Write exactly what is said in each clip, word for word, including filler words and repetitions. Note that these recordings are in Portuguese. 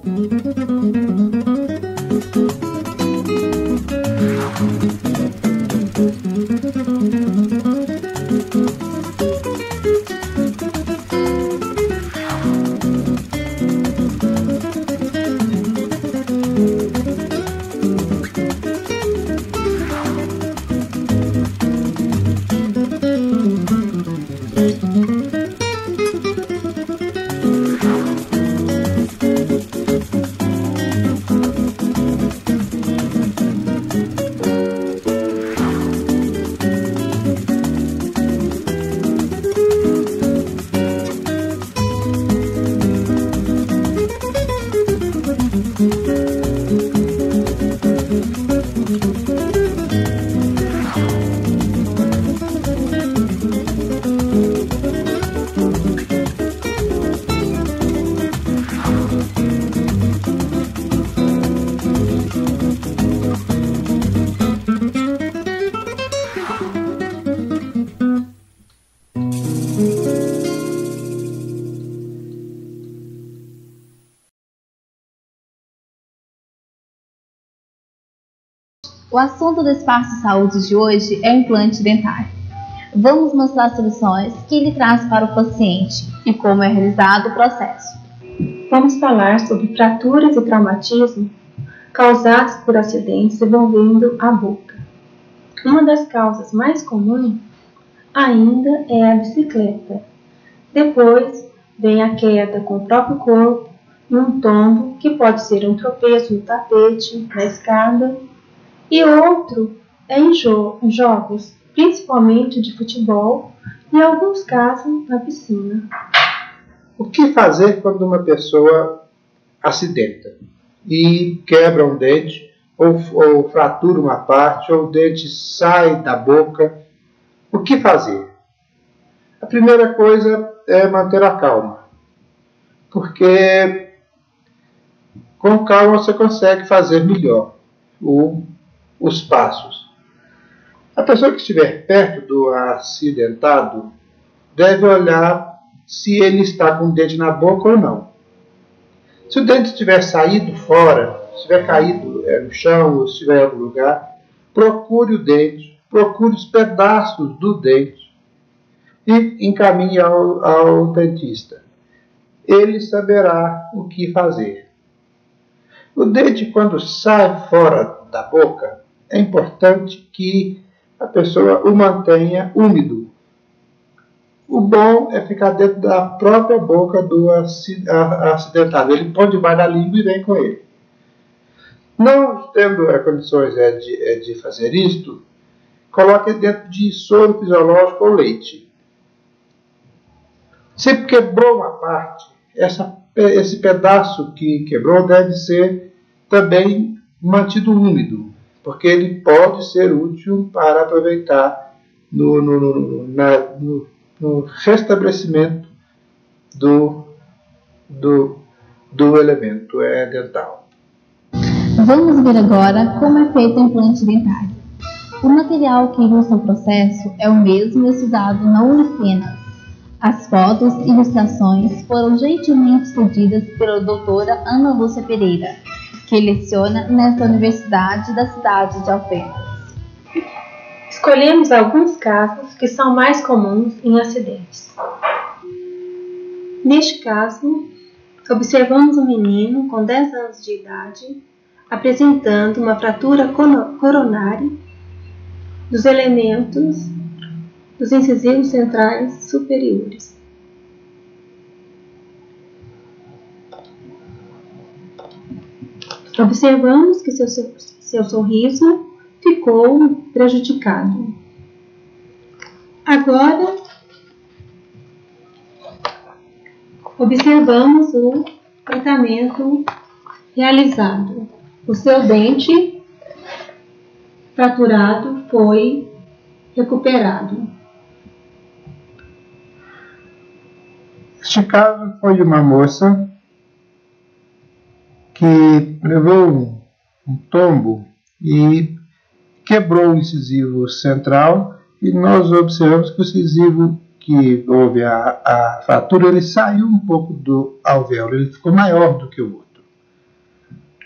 O assunto do Espaço Saúde de hoje é o implante dentário. Vamos mostrar soluções que ele traz para o paciente e como é realizado o processo. Vamos falar sobre fraturas e traumatismo causados por acidentes envolvendo a boca. Uma das causas mais comuns ainda é a bicicleta. Depois vem a queda com o próprio corpo, num tombo, que pode ser um tropeço no tapete, na escada, e outro é em, jo em jogos, principalmente de futebol, e em alguns casos na piscina. O que fazer quando uma pessoa acidenta e quebra um dente, ou, ou fratura uma parte, ou o dente sai da boca? O que fazer? A primeira coisa é manter a calma, porque com calma você consegue fazer melhor o os passos. A pessoa que estiver perto do acidentado deve olhar se ele está com o dente na boca ou não. Se o dente estiver saído fora, se estiver caído é, no chão ou se estiver em algum lugar, procure o dente, procure os pedaços do dente e encaminhe ao, ao dentista. Ele saberá o que fazer. O dente, quando sai fora da boca, é importante que a pessoa o mantenha úmido. O bom é ficar dentro da própria boca do acidentado. Ele põe debaixo da língua e vem com ele. Não tendo condições é, de, é, de fazer isto, coloque dentro de soro fisiológico ou leite. Se quebrou uma parte, essa, esse pedaço que quebrou deve ser também mantido úmido, porque ele pode ser útil para aproveitar no, no, no, na, no, no restabelecimento do, do, do elemento é, dental. Vamos ver agora como é feito o implante dentário. O material que ilustra o processo é o mesmo estudado na Unifenas. As fotos e ilustrações foram gentilmente cedidas pela doutora Ana Lúcia Pereira, que leciona nesta universidade da cidade de Alfenas. Escolhemos alguns casos que são mais comuns em acidentes. Neste caso, observamos um menino com dez anos de idade apresentando uma fratura coronária dos elementos dos incisivos centrais superiores. Observamos que seu, seu sorriso ficou prejudicado. Agora, observamos o tratamento realizado. O seu dente fraturado foi recuperado. Este caso foi de uma moça que levou um, um tombo e quebrou o incisivo central, e nós observamos que o incisivo que houve a, a fratura, ele saiu um pouco do alvéolo, ele ficou maior do que o outro.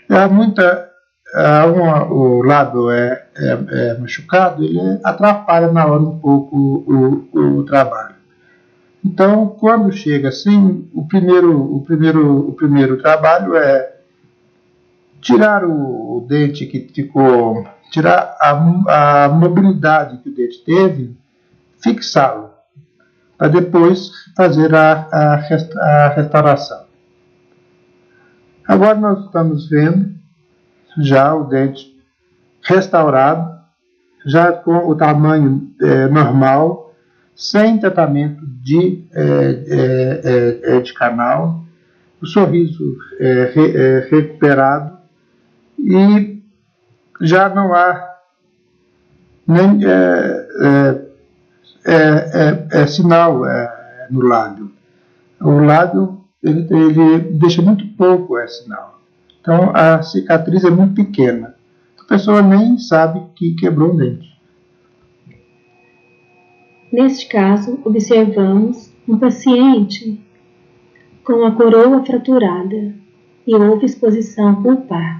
há muita, há uma, o lado é, é, é machucado, ele atrapalha na hora um pouco o, o, o trabalho. Então, quando chega assim, o primeiro, o primeiro, o primeiro trabalho é tirar o, o dente que ficou, tirar a, a mobilidade que o dente teve, fixá-lo, para depois fazer a, a, resta, a restauração. Agora nós estamos vendo já o dente restaurado, já com o tamanho é, normal, sem tratamento de, é, é, de canal, o sorriso é, re, é, recuperado e já não há nem é, é, é, é, é sinal é, no lábio. O lábio ele, ele deixa muito pouco é, sinal. Então a cicatriz é muito pequena. A pessoa nem sabe que quebrou o dente. Neste caso, observamos um paciente com a coroa fraturada e houve exposição pulpar.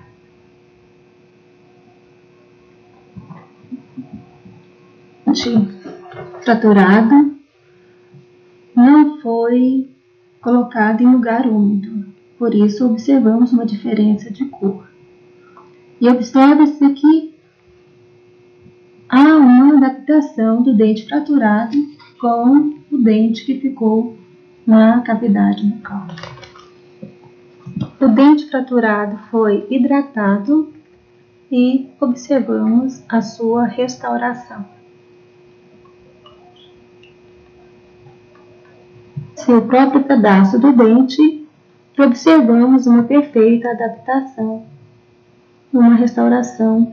Fraturado não foi colocado em lugar úmido, por isso observamos uma diferença de cor. E observa-se que há uma adaptação do dente fraturado com o dente que ficou na cavidade bucal. O dente fraturado foi hidratado e observamos a sua restauração. Seu próprio pedaço do dente, observamos uma perfeita adaptação, uma restauração.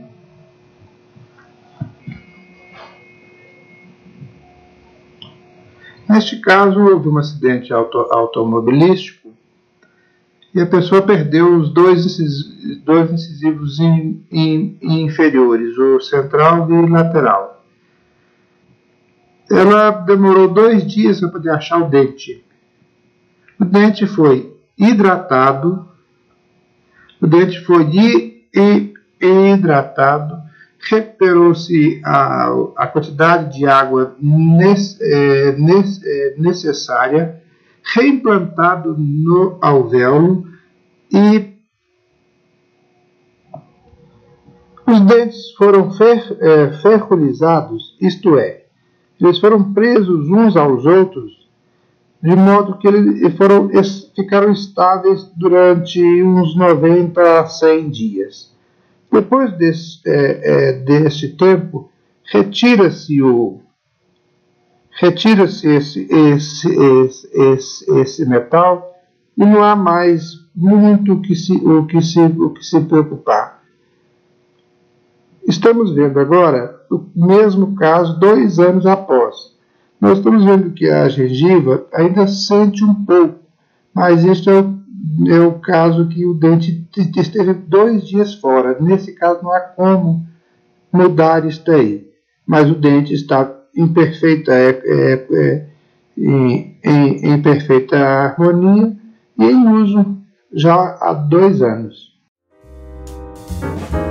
Neste caso, houve um acidente auto, automobilístico e a pessoa perdeu os dois incisivos, dois incisivos in, in, inferiores, o central e o lateral. Ela demorou dois dias para poder achar o dente. O dente foi hidratado, o dente foi hidratado, recuperou-se a, a quantidade de água nesse, é, nesse, é, necessária, reimplantado no alvéolo e os dentes foram fer, é, ferrulizados, isto é, eles foram presos uns aos outros, de modo que eles foram, ficaram estáveis durante uns noventa a cem dias. Depois desse, é, é, desse tempo, retira-se o retira-se esse, esse, esse, esse, esse metal e não há mais muito que se, o, que se, o que se preocupar. Estamos vendo agora o mesmo caso dois anos após. Nós estamos vendo que a gengiva ainda sente um pouco, mas este é o, é o caso que o dente esteve dois dias fora. Nesse caso não há como mudar isso aí, mas o dente está em perfeita, é, é, é, em, em, em perfeita harmonia e em uso já há dois anos.